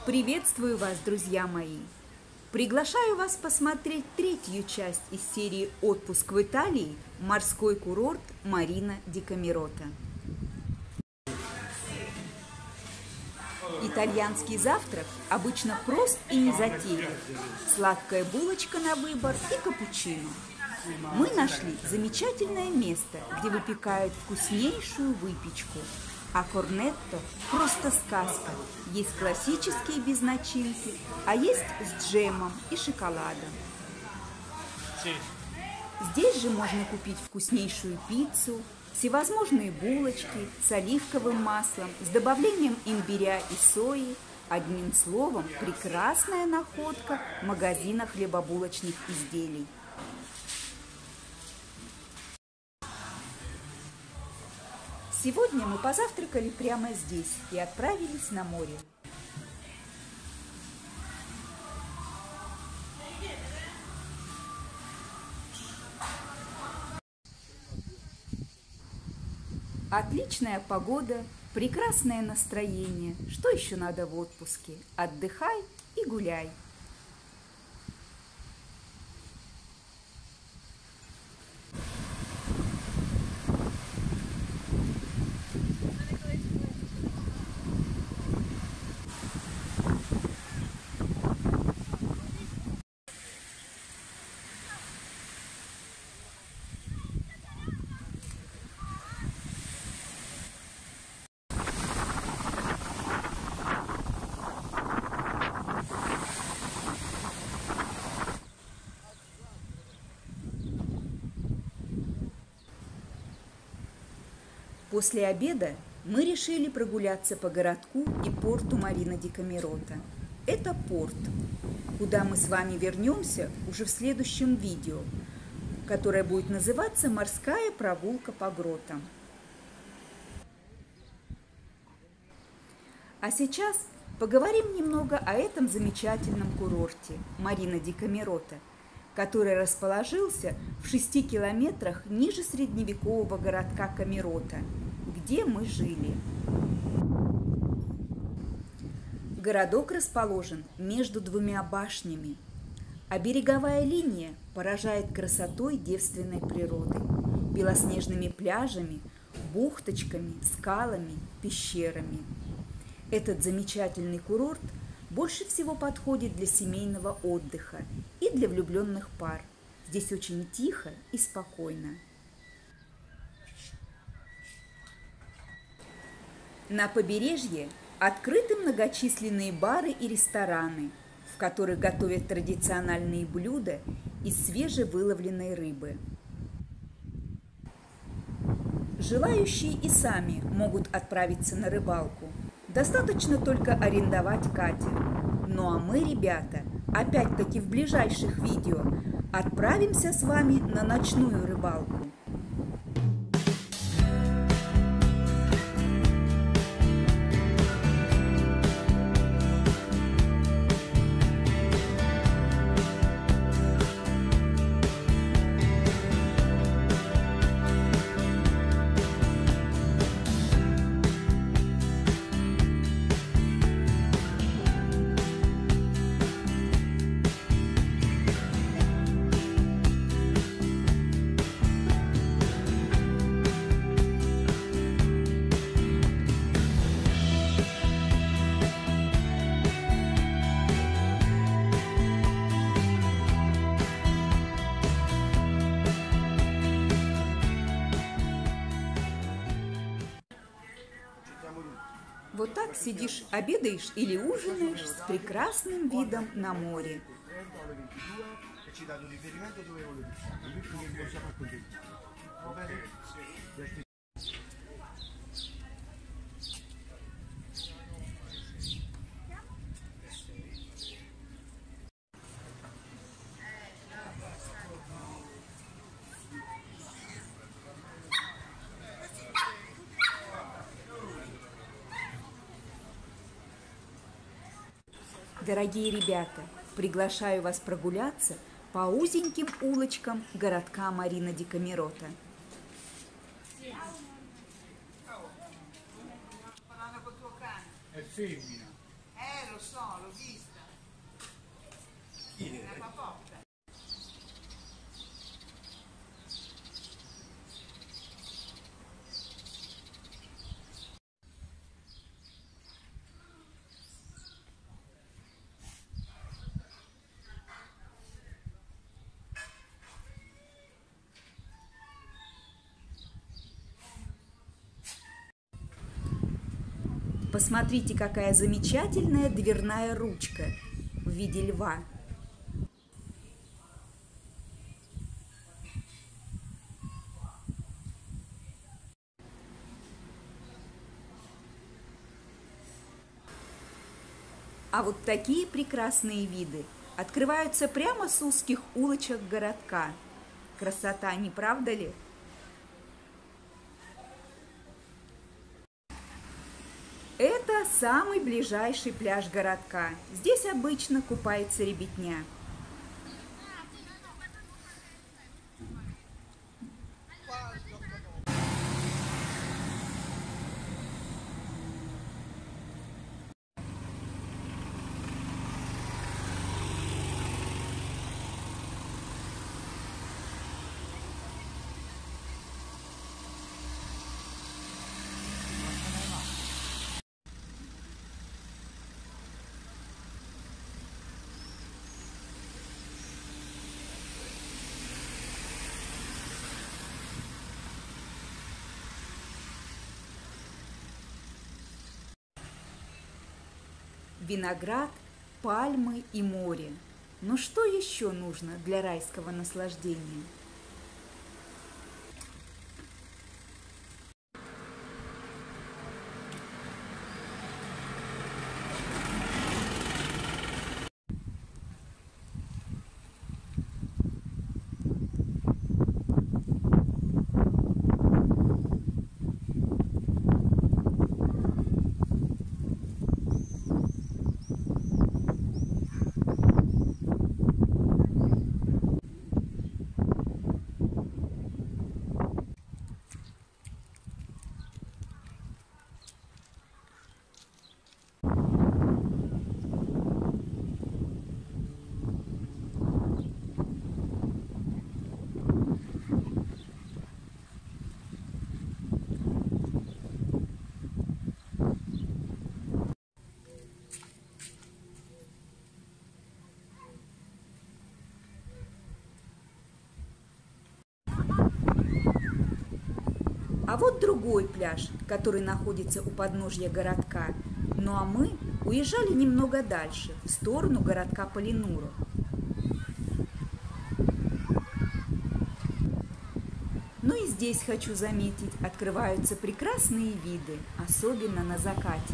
Приветствую вас, друзья мои! Приглашаю вас посмотреть третью часть из серии «Отпуск в Италии. Морской курорт Марина ди Камерота». Итальянский завтрак обычно прост и незатейлив. Сладкая булочка на выбор и капучино. Мы нашли замечательное место, где выпекают вкуснейшую выпечку. А корнетто – просто сказка. Есть классические без начинки, а есть с джемом и шоколадом. Здесь же можно купить вкуснейшую пиццу, всевозможные булочки с оливковым маслом, с добавлением имбиря и сои. Одним словом, прекрасная находка магазина хлебобулочных изделий. Сегодня мы позавтракали прямо здесь и отправились на море. Отличная погода, прекрасное настроение. Что еще надо в отпуске? Отдыхай и гуляй. После обеда мы решили прогуляться по городку и порту Марина ди Камерота. Это порт, куда мы с вами вернемся уже в следующем видео, которое будет называться «Морская прогулка по гротам». А сейчас поговорим немного о этом замечательном курорте Марина ди Камерота, который расположился в 6 километрах ниже средневекового городка Камерота, где мы жили. Городок расположен между двумя башнями, а береговая линия поражает красотой девственной природы, белоснежными пляжами, бухточками, скалами, пещерами. Этот замечательный курорт больше всего подходит для семейного отдыха и для влюбленных пар. Здесь очень тихо и спокойно. На побережье открыты многочисленные бары и рестораны, в которых готовят традиционные блюда из свежевыловленной рыбы. Желающие и сами могут отправиться на рыбалку. Достаточно только арендовать катер. Ну а мы, ребята, опять-таки в ближайших видео отправимся с вами на ночную рыбалку. Вот так сидишь, обедаешь или ужинаешь с прекрасным видом на море. Дорогие ребята, приглашаю вас прогуляться по узеньким улочкам городка Марина ди Камерота. È femmina. Lo so, l'ho vista. Una papotta. Посмотрите, какая замечательная дверная ручка в виде льва. А вот такие прекрасные виды открываются прямо с узких улочек городка. Красота, не правда ли? Это самый ближайший пляж городка. Здесь обычно купается ребятня. Виноград, пальмы и море. Но что еще нужно для райского наслаждения? А вот другой пляж, который находится у подножья городка. Ну а мы уезжали немного дальше, в сторону городка Полинуру. Ну и здесь, хочу заметить, открываются прекрасные виды, особенно на закате.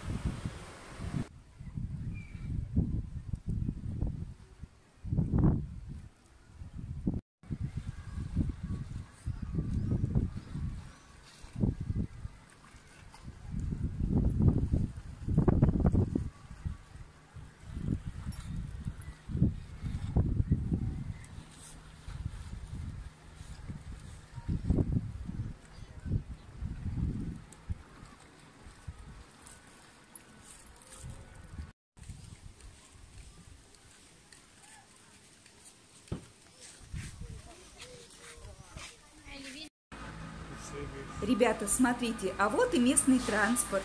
Ребята, смотрите, а вот и местный транспорт.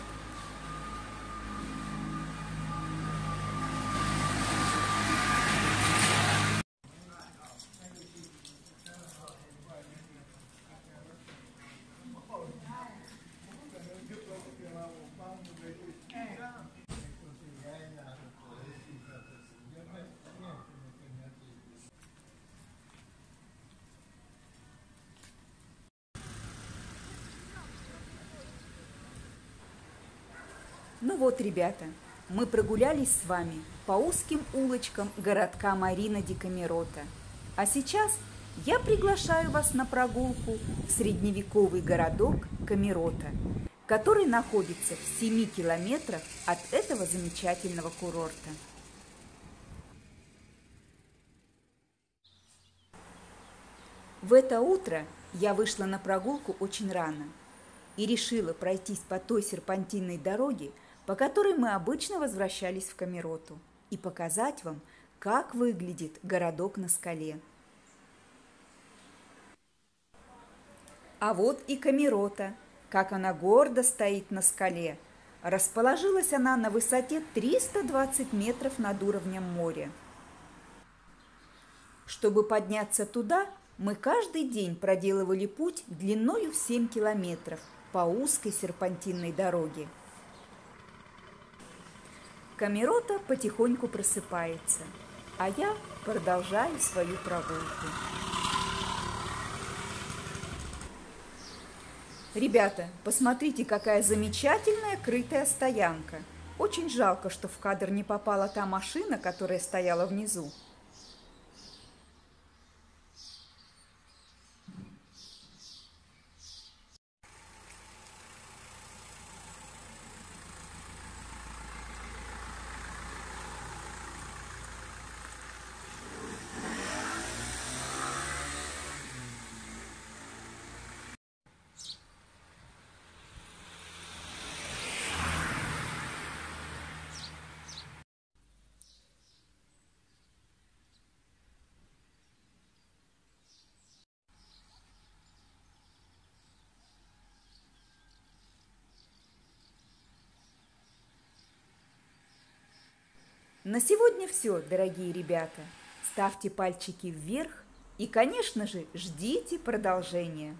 Ну вот, ребята, мы прогулялись с вами по узким улочкам городка Марина ди Камерота. А сейчас я приглашаю вас на прогулку в средневековый городок Камерота, который находится в 7 километрах от этого замечательного курорта. В это утро я вышла на прогулку очень рано и решила пройтись по той серпантинной дороге, по которой мы обычно возвращались в Камероту, и показать вам, как выглядит городок на скале. А вот и Камерота, как она гордо стоит на скале. Расположилась она на высоте 320 метров над уровнем моря. Чтобы подняться туда, мы каждый день проделывали путь длиною в 7 километров по узкой серпантинной дороге. Камерота потихоньку просыпается, а я продолжаю свою прогулку. Ребята, посмотрите, какая замечательная крытая стоянка. Очень жалко, что в кадр не попала та машина, которая стояла внизу. На сегодня все, дорогие ребята. Ставьте пальчики вверх и, конечно же, ждите продолжения.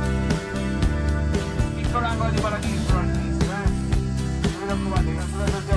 Piccolo angolo di paradiso, non mi raccomando,